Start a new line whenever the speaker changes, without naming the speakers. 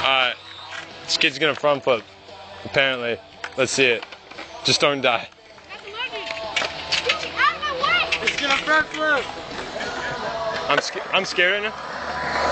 Alright. This kid's gonna front flip. Apparently. Let's see it. Just don't die.
He's gonna front flip.
I'm scared right now.